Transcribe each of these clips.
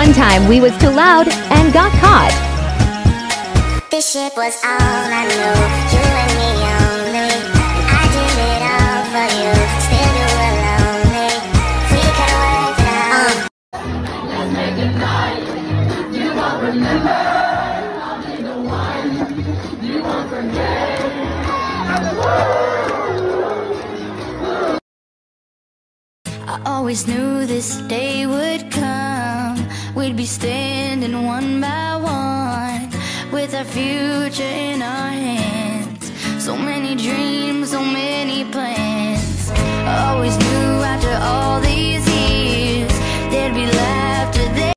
One time we was too loud and got caught. This shit was all I knew, you and me only. And I did it all for you, still you were lonely. We could've worked it out. Let's make it night. You won't remember. I'll be the one. You won't forget. I always knew this day would come. We'd be standing one by one, with our future in our hands. So many dreams, so many plans. I always knew after all these years there'd be laughter there.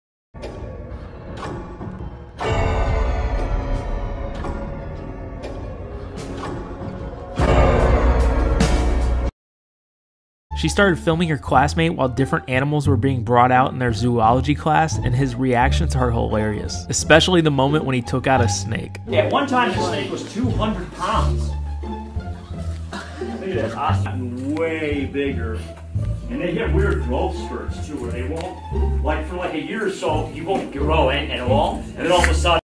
She started filming her classmate while different animals were being brought out in their zoology class, and his reactions are hilarious, especially the moment when he took out a snake. Yeah, one time the snake was 200 pounds. Look at that, awesome. Way bigger. And they get weird growth spurts too, where they won't, like for like a year or so, you won't grow at all, and then all of a sudden,